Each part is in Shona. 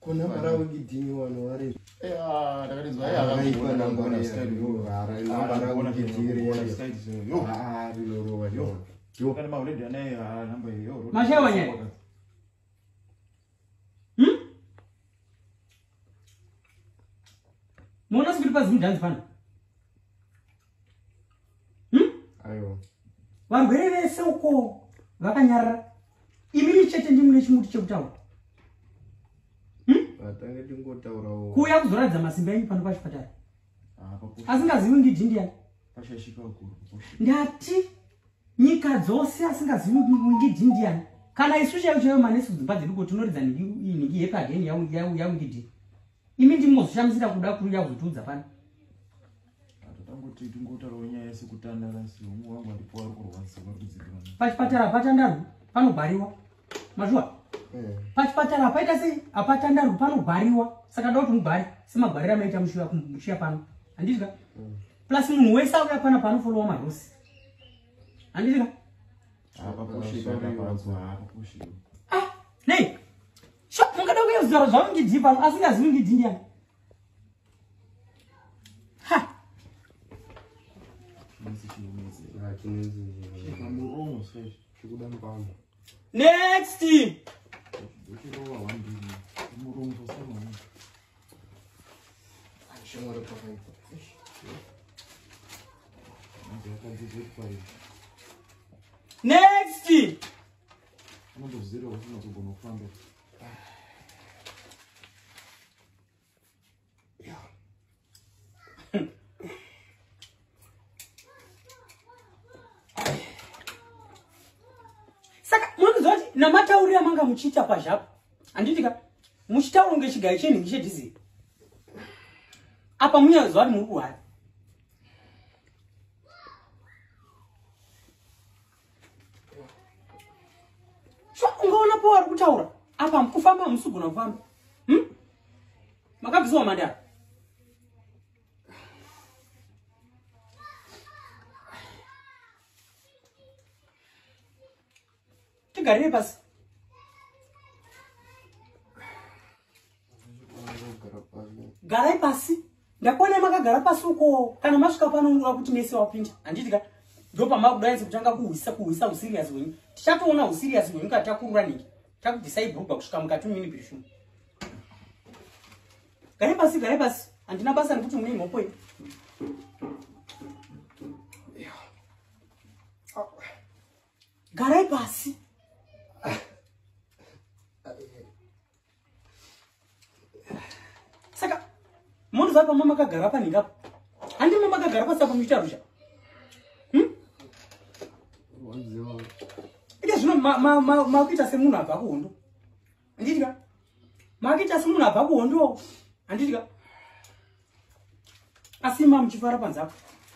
kuna mara wengidini wanoare ndakalizwa aipa nambara style ara nambara wengidiri yo rinorowa yo kana mauledi anaye namba hiyo mashawa nyanya Mona sikilipa zindanzi fana ayo varwere vese uko vakanyarara imiri chete ndimune chimuti chekutaura atange tingotaurawo kuuya kuzoradza masimba enyu pano pachipatara asingazivi ngidhi ndiani pashashika ukuru ndati nyika dzose asingazivi ngidhi ndiani kana isu chaiyo chaiyo manesi kudzimba dzedu kuti tinoridza ningi yekadheni yaungidhi imi ndimozoshamisira kuda kuuya kuzotudza pano tangoti tingotaurawo nyaya yesekutandalasi umwe wangu andipo ari kurwadza varikudzidhana pachipatara patandarwu panobhariwa mazhuwa pachipatara paita sei apatandarwu panobhariwa saka ndokuti mubhari semabharira maita mushiya pano handizika plus munhu wese auya pana panofolowa marosi handizika nei mungada kuya zizaro zvavo ngidhi pano asingazivi ngidhi ndiani next next saka munozoti namataurira manga muchiita pazvapo handitika muchitaura ngechigayo chenhingi chedhizeri apa munyaziva kuti muri kuhari ungaona po vari kutaura apa mukufamba musugona kufamba makabvisiwa mandara tigarire pasi garai pasi ndakuona makagara pasi uko kana masvika pano unoda kuti mese wapinda handitika ndopa makudaidzi kutanga kuhwisa usiriasi hwenyu tichatoona usiriasi hwenyu kana takurura niki takudhisaibhurubha kusvika mukati mini pirishuma garai pasi handina basa nekuti mune mhopo iyi garai pasi saka munhu pama makagara paningapo handima makagara pasi apa muchiita rusha ike zvino makuita semunhu abva kuhondo handitika makuita semunhu abva kuhondo handitika asi muchifara panzapo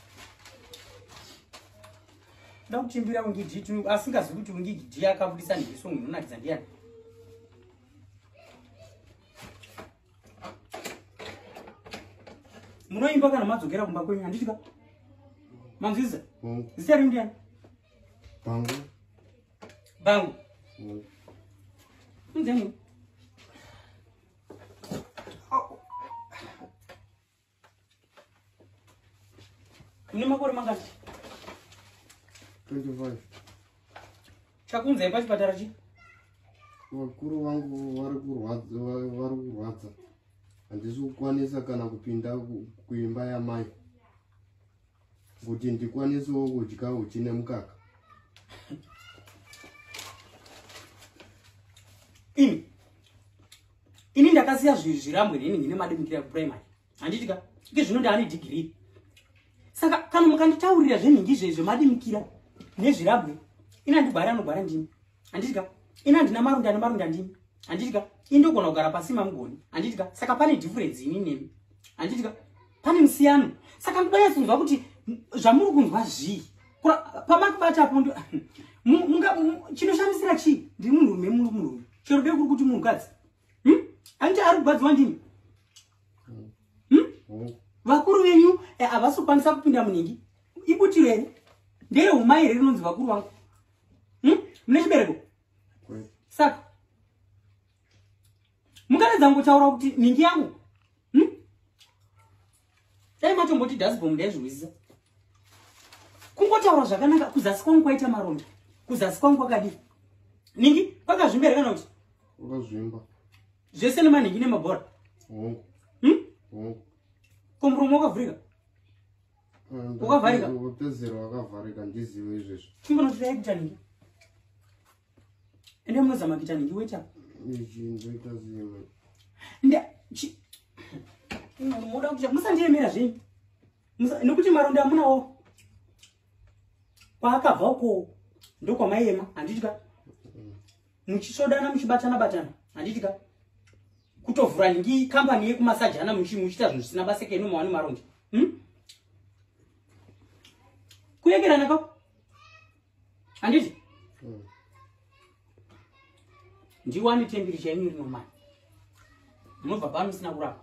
da kuchimbira ungidhi asingazivi kuti ungidhi akabudisa nheso inonakidza ndiani munoimba kana madzokera kumba kwenyu handitika manzwiza zita rinu ndiani bangu unzemu mune makore mangati 25 chakunzai pachipatara chi vakuru vangu vari kurwadza handisi kukwanisa kana kupinda kuimba yamai kuti ndikwanisewo kudya uchi nemukaka ini ndakasiya zvirambwe neni ndine madimukira kuprimary handitika ike zvino ndaane dhigiri saka kana mukanditaurira zvenhingi zvezvo madimukira nezvirambwe ina ndibhari anogwara ndimi handitika ina ndina marunda ndimi handitika indogona kugara pasi mamugoni handitika saka pane difference ini nemi handitika pane musiyano saka ndoda kunzwa kuti zvamuri kunzwa zvii pamakubatapo chinoshamisira chii ndiri munhurume munhurume chero dei kuri kuti munhukadzi anditi ari kugadzwa ndimi vakuru venyu havasi kukwanisa kupinda munhingi ibutiro here ndere umai here rinonzi vakuru vangu mune chibereko saka Mukaredza ngotaura kuti ningi yangu. Dai matomboti dasbom ndezvizisa. Kungotaura zvakanaka kuzasi kwangu kwaita maronda. Kuzasi kwangu kwakadi. Ningi kwakazvimbera kana kuti? Wakazvimba. Zvese nemaningi nemabhora. Komburomo wakavhurika. Wakavharika. Utezero wakavharika ndiziwe izvezvo. Chimbonotirai kuita ningi. Ende munozama kuita ningi weta. Ndoita zimwe. Muda kuti musandiemera zvenyu. Nekuti maronda amunawo. Kwaakabva uko ndokwamaema handitika. Muchisodana muchibatana handitika. Kutovhura ningi kambani yekumasajana muchiita zvinhu zvisina basa kenu mawani maronda. Kuyekerana kako? Handiti? Ndiwani tembiri chaimiri nomani. Munobva pano musina kurapa.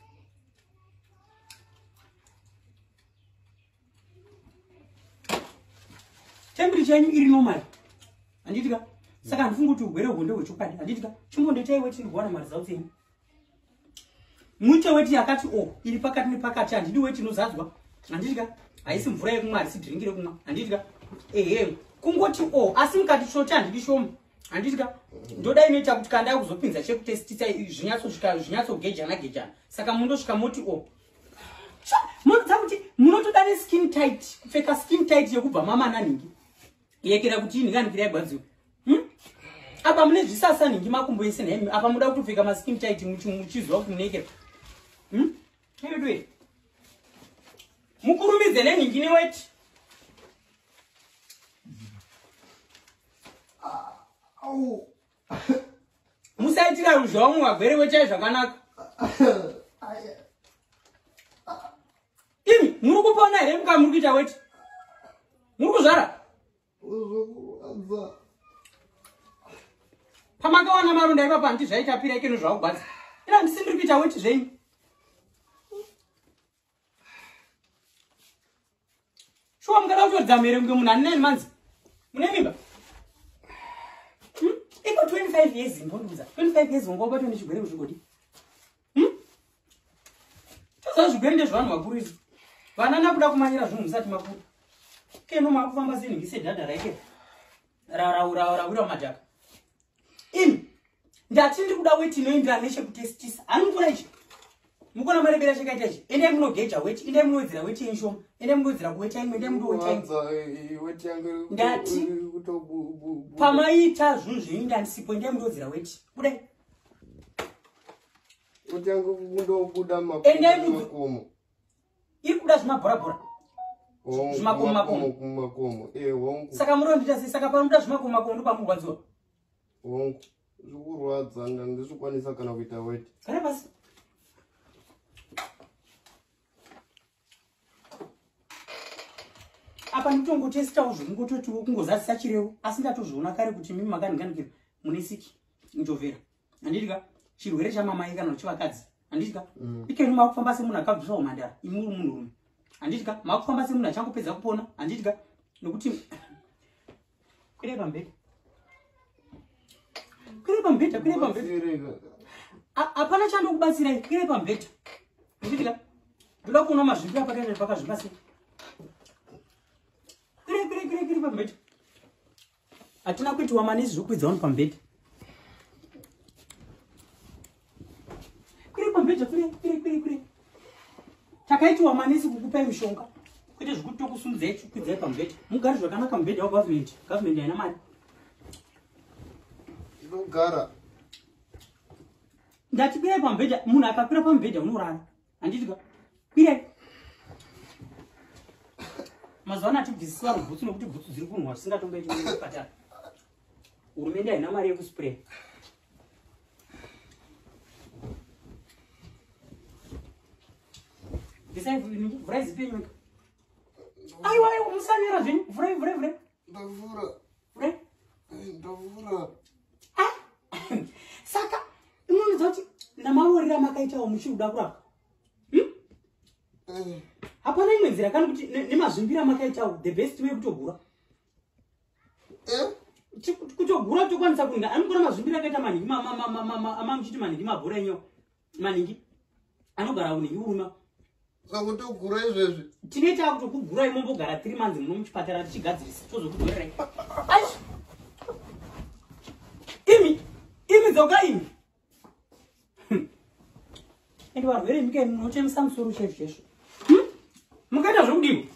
Tembiri chanyu iri nomari. Handitika? Saka handifunga kuti ugwere hunde hwechokwadi. Handitika? Chimbondeitai weti ndikuwana mari dzavo dzenyu. Muite weti yakati iri pakati nepakati handidi weti inozadzwa. Handitika? Haisi mvura yekumwa harisi dhiringi rekumwa. Handitika? Kungoti asi mukati shoti handidi shomu. Handitika? Ndoda inoita kuti kanda kuzopinza chekutestisa zvinyatsogejana. Saka mundosvika moti munoita kuti munotoda neskin tight. Kupfeka skin tight yekubva mamana ningi. Yekera kuti ndinganikira igwadziwa. Apa mune zvisasa ningi makumbo ese nemi. Apa muda kutopfeka maskin tight muchizwa kuti munekera. Ndwe. Mukurumidze neningi neweti. Musaitira ruzhamu wagwere wechai zvakanaka. Imi, muri kupona here muka muri kuita weti? Muri kuzvara? Pamakawana maronda ipapa handiti zvaitapira ikeno zvakugwadza. Ina ndisi ndiri kuita weti zvenyu. Shuwa mukada kutodzama here kunge munhu handina manzi. Mune mimba? Iko 25 years mbonduza. 25 years ngoba bato nechigwere kuzvigodi. Toza zvigwere ndezvanhu vakuru izvi. Vana nakuda kumanyira zvinhu musati makuru. Keno makufamba seningi sedhadha raike. Rawira madhaka. Imi ndati ndiri kuda weti inoenderana nechekutestisa. Hanimukona ichi. Mukona marebera chakaita ichi. Endai munogeja weti, endai munowedzera weti yenshoma. Endai munowedzera kuweta imwe, endai munoweta imwe. Ndati pamaita zvinhu zvenyu ndandisipo, endai munowedzera weti. Budai. Weti yangu kundobuda makomo. Iri kuda zvimabhora-bhora. Makomo. Hongu. Saka murondita sei? Saka panoda zvimakomo ndopamurwadziwa. Hongu. Zvikurwadza ndandizvikwanisa kana kuita weti. Gara pasi. Apa nditongotestawo zvokungototi kungozadzisa chirevo. Asi ndatozviona kare kuti mimi makandinganikira mune siki njovera. Handitika? Chirwere chamamai kana chivakadzi. Handitika? Ikeni makufamba semunhu akabviswa umhandara. Imi muri munhurume. Handitika? Makufamba semunhu achangopedza kupona. Handitika? Nokuti kwire pambedha. Kwire pambedha. Hapana chandokubatsirai. Kwire pambedha. Handitika? Ndoda kuona mazvimbi apakaita nepakazvimba sei. Kwire pambedha. Hatina kuitiwa manesi zvokwidza wanu pambedha. Kwire. Takaitiwa manesi kukupai mishonga. Kwete zvikuti tokusundzai chikwidzai pambedha. Mugari zvakanaka mubhedha wagovernment. Government haina mari. Ndogara. Ndati kwirai pambedha. Munhu akakwira pambedha unorara. Handitika? Kwirai. Mazuva ano atibvisisiwa rubhutsu nokuti bhutsu dziri kunhwa zvisingatomboiti muzvipatara. Hurumende haina mari yekuspray. Bvisai mvura izipenyuka. Aiwa, musanera zvenyu. Vhurai. Ndavhura. Saka inonidza kuti namaorera makaitawo muchikuda kurapa. Hapana imwe nzira kana kuti nemazvimbira makaitawo the best way kutogura. kutogura tokwanisa kuinga anogona mazvimbiri akaita maningi amamuchiti maningi mabhora enyo maningi anogara uningi uruma sakutogura izvezvi tinoita kuti kugura imombogara 3 months muno muchipatara tichigadzirisa tozokudzorerai imi dzoka imi ende varwere muke munochemisa musoro chezvo mukaita zvokudini